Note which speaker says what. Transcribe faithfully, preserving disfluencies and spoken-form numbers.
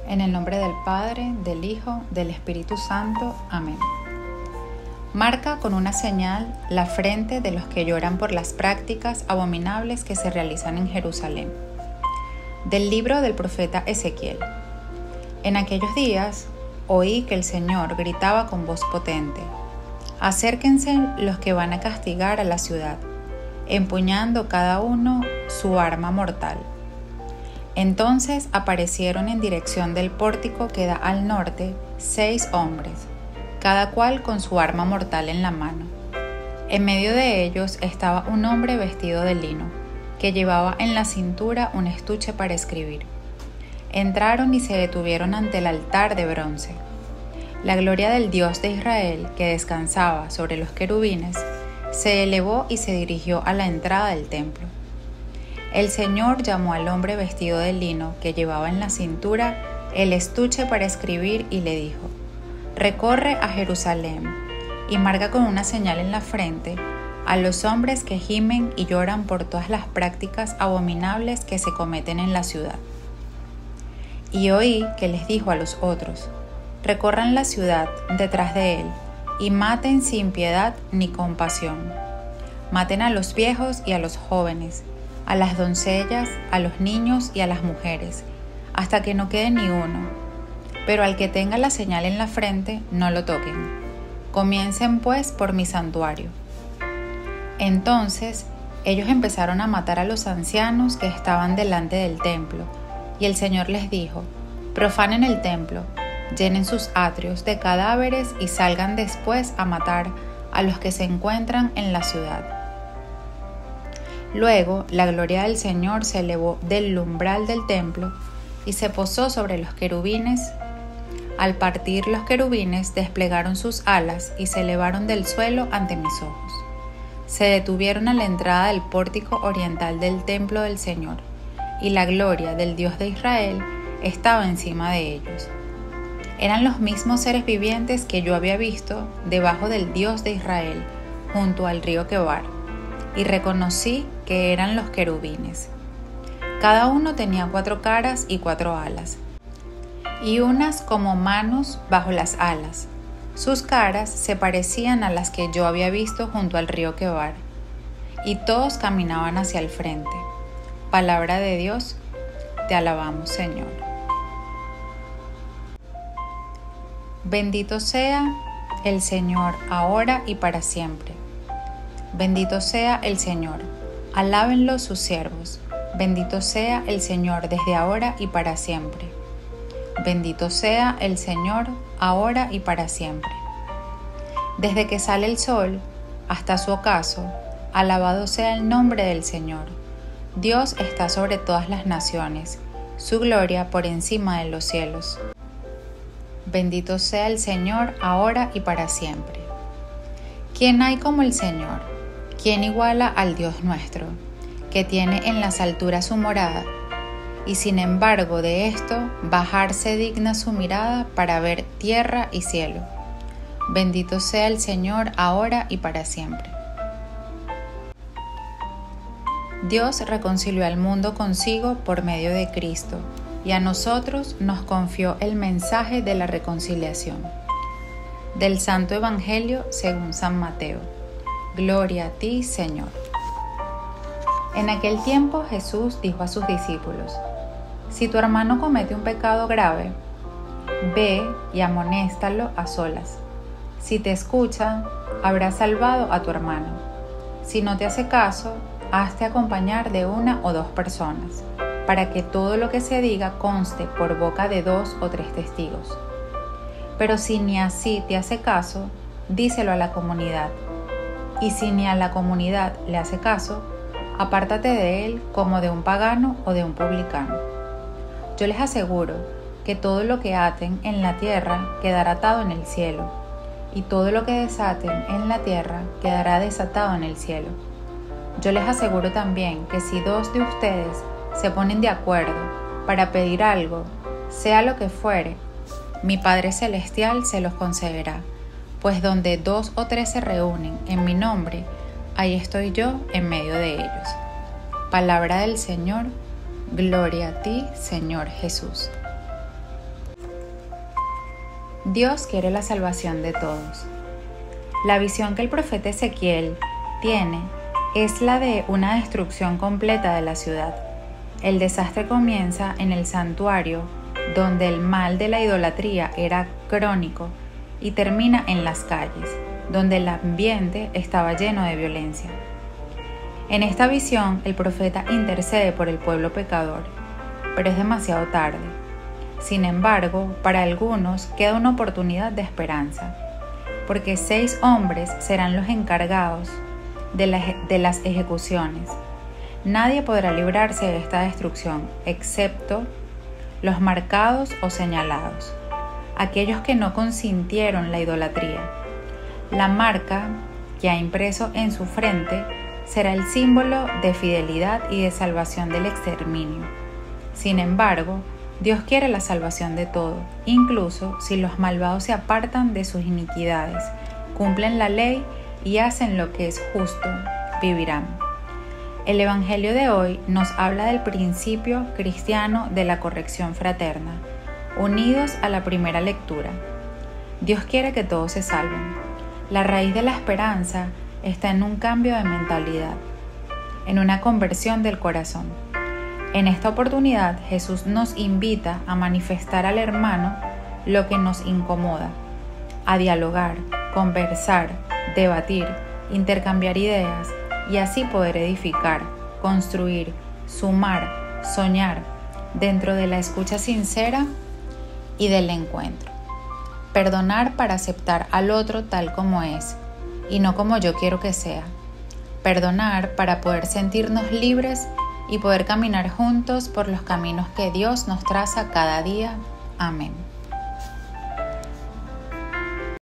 Speaker 1: En el nombre del Padre, del Hijo, del Espíritu Santo. Amén. Marca con una señal la frente de los que lloran por las prácticas abominables que se realizan en Jerusalén. Del libro del profeta Ezequiel. En aquellos días oí que el Señor gritaba con voz potente: acérquense los que van a castigar a la ciudad, empuñando cada uno su arma mortal. Entonces aparecieron en dirección del pórtico que da al norte seis hombres, cada cual con su arma mortal en la mano. En medio de ellos estaba un hombre vestido de lino, que llevaba en la cintura un estuche para escribir. Entraron y se detuvieron ante el altar de bronce. La gloria del Dios de Israel, que descansaba sobre los querubines, se elevó y se dirigió a la entrada del templo. El Señor llamó al hombre vestido de lino que llevaba en la cintura el estuche para escribir y le dijo: recorre a Jerusalén y marca con una señal en la frente a los hombres que gimen y lloran por todas las prácticas abominables que se cometen en la ciudad. Y oí que les dijo a los otros: recorran la ciudad detrás de él y maten sin piedad ni compasión. Maten a los viejos y a los jóvenes, a las doncellas, a los niños y a las mujeres, hasta que no quede ni uno. Pero al que tenga la señal en la frente, no lo toquen. Comiencen pues por mi santuario. Entonces ellos empezaron a matar a los ancianos que estaban delante del templo, y el Señor les dijo: profanen el templo, llenen sus atrios de cadáveres y salgan después a matar a los que se encuentran en la ciudad. Luego la gloria del Señor se elevó del umbral del templo y se posó sobre los querubines. Al partir los querubines desplegaron sus alas y se elevaron del suelo ante mis ojos. Se detuvieron a la entrada del pórtico oriental del templo del Señor, y la gloria del Dios de Israel estaba encima de ellos. Eran los mismos seres vivientes que yo había visto debajo del Dios de Israel, junto al río Quebar, y reconocí que eran los querubines. Cada uno tenía cuatro caras y cuatro alas, y unas como manos bajo las alas. Sus caras se parecían a las que yo había visto junto al río Quebar, y todos caminaban hacia el frente. Palabra de Dios, te alabamos, Señor. Bendito sea el Señor ahora y para siempre. Bendito sea el Señor, alábenlo sus siervos. Bendito sea el Señor desde ahora y para siempre. Bendito sea el Señor ahora y para siempre. Desde que sale el sol hasta su ocaso, alabado sea el nombre del Señor. Dios está sobre todas las naciones, su gloria por encima de los cielos. Bendito sea el Señor ahora y para siempre. ¿Quién hay como el Señor? ¿Quién iguala al Dios nuestro, que tiene en las alturas su morada, y sin embargo de esto bajarse digna su mirada para ver tierra y cielo? Bendito sea el Señor ahora y para siempre. Dios reconcilió al mundo consigo por medio de Cristo, y a nosotros nos confió el mensaje de la reconciliación. Del Santo Evangelio según San Mateo. Gloria a ti, Señor. En aquel tiempo Jesús dijo a sus discípulos: si tu hermano comete un pecado grave, ve y amonéstalo a solas. Si te escucha, habrás salvado a tu hermano. Si no te hace caso, hazte acompañar de una o dos personas, para que todo lo que se diga conste por boca de dos o tres testigos. Pero si ni así te hace caso, díselo a la comunidad. Y si ni a la comunidad le hace caso, apártate de él como de un pagano o de un publicano. Yo les aseguro que todo lo que aten en la tierra quedará atado en el cielo, y todo lo que desaten en la tierra quedará desatado en el cielo. Yo les aseguro también que si dos de ustedes se ponen de acuerdo para pedir algo, sea lo que fuere, mi Padre Celestial se los concederá, pues donde dos o tres se reúnen en mi nombre, ahí estoy yo en medio de ellos. Palabra del Señor. Gloria a ti, Señor Jesús. Dios quiere la salvación de todos. La visión que el profeta Ezequiel tiene es la de una destrucción completa de la ciudad. El desastre comienza en el santuario, donde el mal de la idolatría era crónico, y termina en las calles, donde el ambiente estaba lleno de violencia. En esta visión, el profeta intercede por el pueblo pecador, pero es demasiado tarde. Sin embargo, para algunos queda una oportunidad de esperanza, porque seis hombres serán los encargados de, la, de las ejecuciones. Nadie podrá librarse de esta destrucción, excepto los marcados o señalados, aquellos que no consintieron la idolatría. La marca que ha impreso en su frente será el símbolo de fidelidad y de salvación del exterminio. Sin embargo, Dios quiere la salvación de todo, incluso si los malvados se apartan de sus iniquidades, cumplen la ley y hacen lo que es justo, vivirán. El Evangelio de hoy nos habla del principio cristiano de la corrección fraterna, unidos a la primera lectura. Dios quiere que todos se salven. La raíz de la esperanza está en un cambio de mentalidad, en una conversión del corazón. En esta oportunidad, Jesús nos invita a manifestar al hermano lo que nos incomoda, a dialogar, conversar, debatir, intercambiar ideas y así poder edificar, construir, sumar, soñar dentro de la escucha sincera y del encuentro. Perdonar para aceptar al otro tal como es y no como yo quiero que sea. Perdonar para poder sentirnos libres y poder caminar juntos por los caminos que Dios nos traza cada día. Amén.